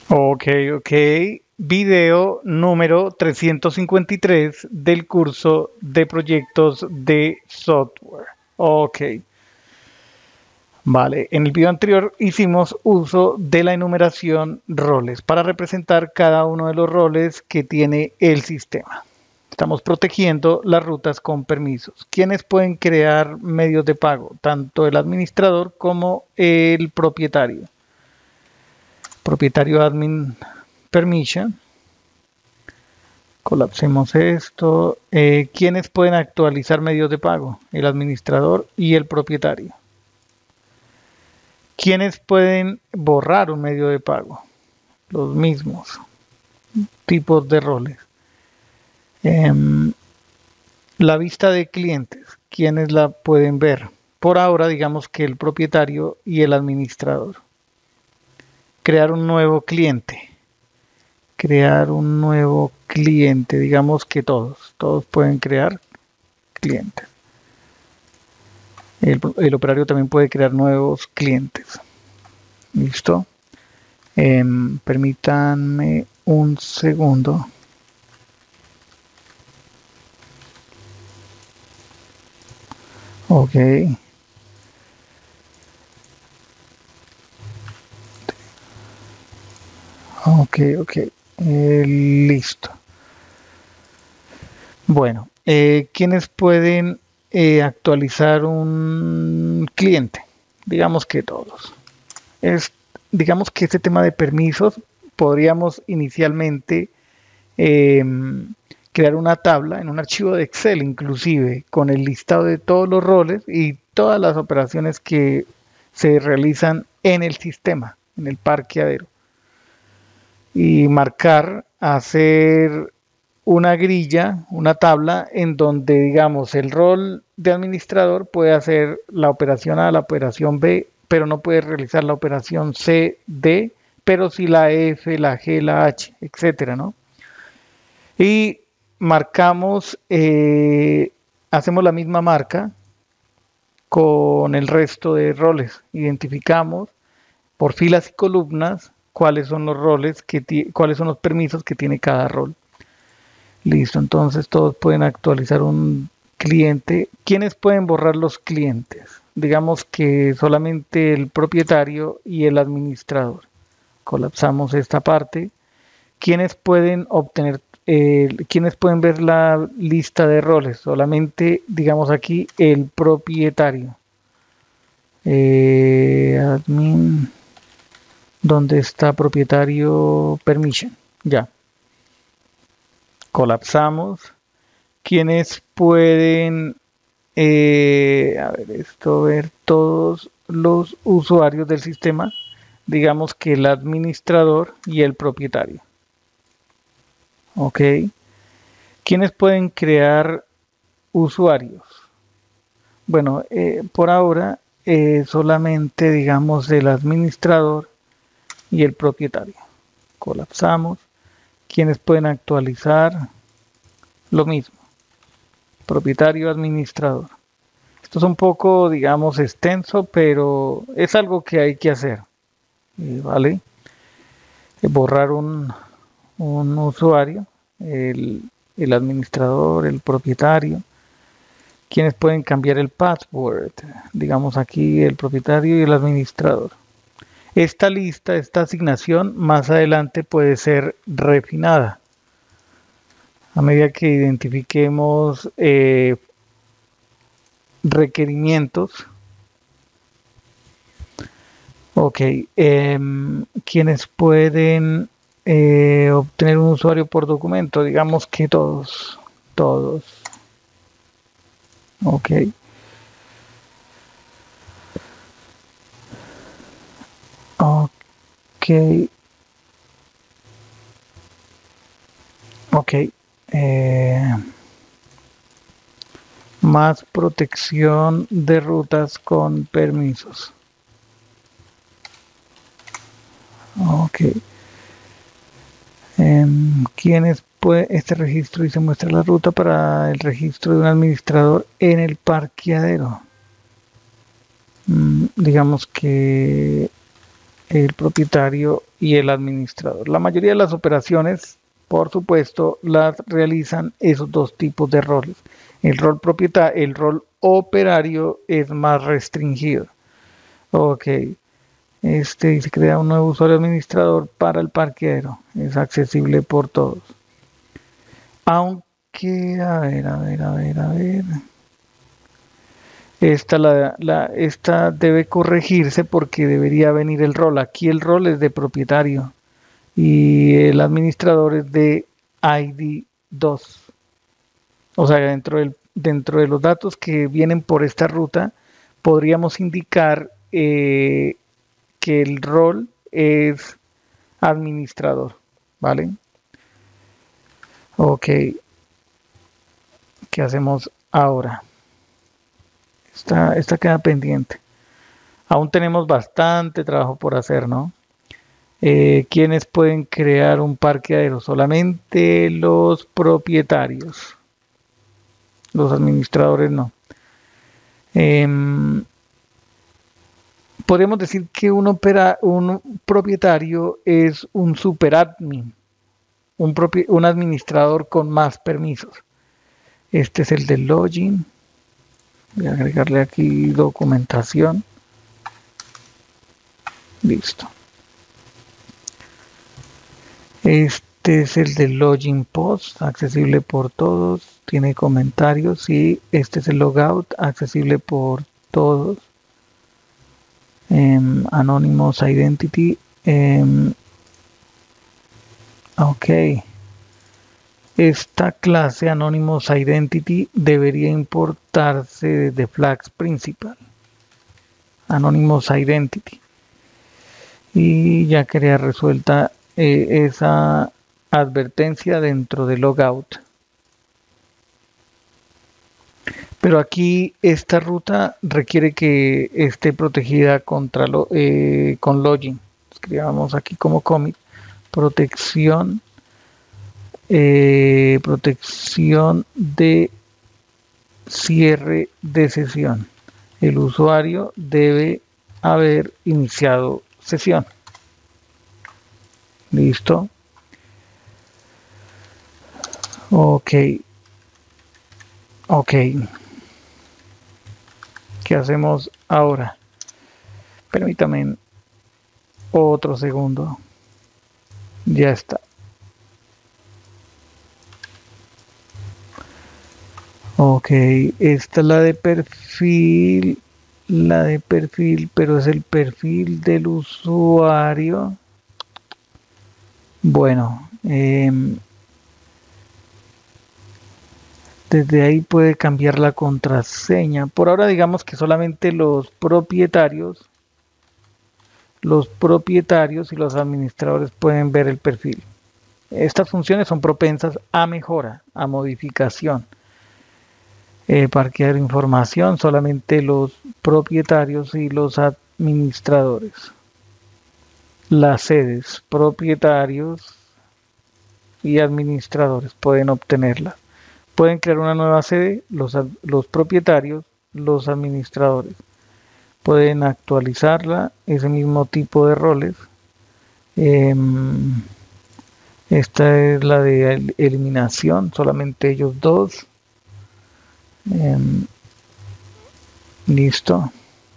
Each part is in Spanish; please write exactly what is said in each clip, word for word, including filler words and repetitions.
Ok, ok. Video número trescientos cincuenta y tres del curso de proyectos de software. Ok, vale. En el video anterior hicimos uso de la enumeración roles para representar cada uno de los roles que tiene el sistema. Estamos protegiendo las rutas con permisos. ¿Quiénes pueden crear medios de pago? Tanto el administrador como el propietario. Propietario admin permission. Colapsemos esto. Eh, ¿Quiénes pueden actualizar medios de pago? El administrador y el propietario. ¿Quiénes pueden borrar un medio de pago? Los mismos tipos de roles. Eh, la vista de clientes. ¿Quiénes la pueden ver? Por ahora, digamos que el propietario y el administrador. Crear un nuevo cliente. Crear un nuevo cliente. Digamos que todos. Todos pueden crear clientes. El, el operario también puede crear nuevos clientes. ¿Listo? Eh, permítanme un segundo. Ok. Ok, ok. Eh, listo. Bueno, eh, ¿quiénes pueden eh, actualizar un cliente? Digamos que todos. Es, digamos que este tema de permisos podríamos inicialmente eh, crear una tabla en un archivo de Excel inclusive con el listado de todos los roles y todas las operaciones que se realizan en el sistema, en el parqueadero. Y marcar, hacer una grilla, una tabla en donde, digamos, el rol de administrador puede hacer la operación A, la operación B, pero no puede realizar la operación C, D, pero sí la F, la G, la H, etcétera, ¿no? Y marcamos, eh, hacemos la misma marca con el resto de roles. Identificamos por filas y columnas cuáles son los roles, que cuáles son los permisos que tiene cada rol. Listo, entonces todos pueden actualizar un cliente. ¿Quiénes pueden borrar los clientes? Digamos que solamente el propietario y el administrador. Colapsamos esta parte. ¿Quiénes pueden obtener, eh, quiénes pueden ver la lista de roles? Solamente, digamos aquí, el propietario. Eh, admin, ¿dónde está propietario permission? Ya. Colapsamos. ¿Quiénes pueden, eh, a ver, esto, ver todos los usuarios del sistema? Digamos que el administrador y el propietario. Ok. ¿Quiénes pueden crear usuarios? Bueno, eh, por ahora eh, solamente digamos el administrador y el propietario. Colapsamos. ¿Quiénes pueden actualizar? Lo mismo. Propietario, administrador. Esto es un poco, digamos, extenso, pero es algo que hay que hacer. ¿Vale? Borrar un, un usuario, el, el administrador, el propietario. ¿Quiénes pueden cambiar el password? Digamos aquí el propietario y el administrador. Esta lista, esta asignación, más adelante puede ser refinada. A medida que identifiquemos eh, requerimientos. Ok, eh, ¿quiénes pueden eh, obtener un usuario por documento? Digamos que todos, todos. Ok. Ok. Ok. Eh, más protección de rutas con permisos. Ok. Eh, ¿Quiénes puede este registro y se muestra la ruta para el registro de un administrador en el parqueadero? Mm, digamos que el propietario y el administrador. La mayoría de las operaciones, por supuesto, las realizan esos dos tipos de roles. El rol propietario, el rol operario es más restringido. Ok. Este se crea un nuevo usuario administrador para el parqueadero. Es accesible por todos. Aunque, a ver, a ver, a ver, a ver. Esta, la, la, esta debe corregirse porque debería venir el rol. Aquí el rol es de propietario y el administrador es de I D dos. O sea, dentro, del, dentro de los datos que vienen por esta ruta, podríamos indicar eh, que el rol es administrador, ¿vale? Ok, ¿qué hacemos ahora? Esta, esta queda pendiente. Aún tenemos bastante trabajo por hacer, ¿no? Eh, ¿Quiénes pueden crear un parqueadero? Solamente los propietarios. Los administradores no. Eh, podemos decir que un, opera, un propietario es un superadmin, un, un administrador con más permisos. Este es el de login. Voy a agregarle aquí documentación. Listo. Este es el de login post, accesible por todos. Tiene comentarios. Y este es el logout, accesible por todos. Um, Anonymous Identity. Um, ok. Esta clase Anonymous Identity debería importarse desde Flags Principal. Anonymous Identity. Y ya quería resuelta eh, esa advertencia dentro de logout. Pero aquí esta ruta requiere que esté protegida contra lo, eh, con login. Escribamos aquí como commit protección eh, protección de cierre de sesión. El usuario debe haber iniciado sesión. Listo. Ok. Ok. ¿Qué hacemos ahora? Permítame otro segundo. Ya está. Ok, esta es la de perfil, la de perfil, pero es el perfil del usuario. Bueno, eh, desde ahí puede cambiar la contraseña. Por ahora digamos que solamente los propietarios, los propietarios y los administradores pueden ver el perfil. Estas funciones son propensas a mejora, a modificación. Eh, parquear información solamente los propietarios y los administradores. Las sedes, propietarios y administradores pueden obtenerla. Pueden crear una nueva sede los, los propietarios, los administradores. Pueden actualizarla, ese mismo tipo de roles. Eh, esta es la de eliminación, solamente ellos dos. Eh, listo.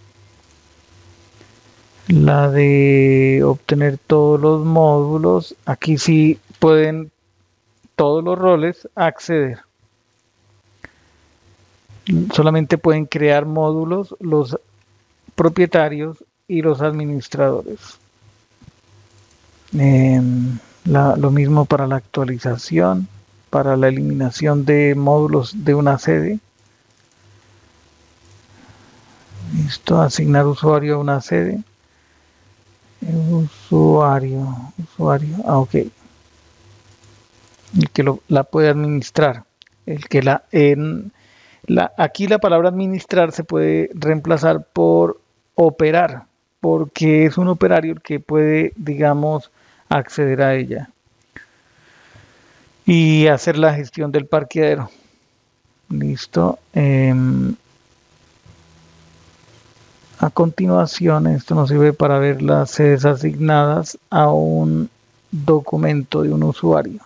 La de obtener todos los módulos, aquí sí pueden todos los roles acceder. Solamente pueden crear módulos los propietarios y los administradores. Eh, la, lo mismo para la actualización, para la eliminación de módulos de una sede. Listo, asignar usuario a una sede. Usuario, usuario, ah, ok. El que lo, la puede administrar. El que la, en, la, aquí la palabra administrar se puede reemplazar por operar, porque es un operario el que puede, digamos, acceder a ella y hacer la gestión del parqueadero. Listo. Eh, A continuación, esto nos sirve para ver las sedes asignadas a un documento de un usuario.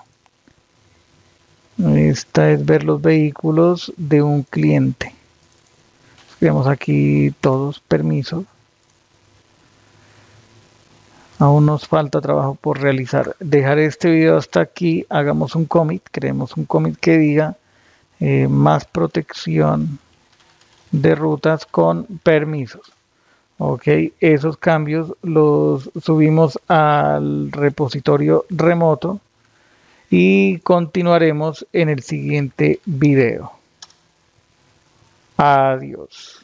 Esta es ver los vehículos de un cliente. Tenemos aquí todos permisos. Aún nos falta trabajo por realizar. Dejar este video hasta aquí. Hagamos un commit. Creemos un commit que diga eh, más protección de rutas con permisos. Ok, esos cambios los subimos al repositorio remoto y continuaremos en el siguiente video. Adiós.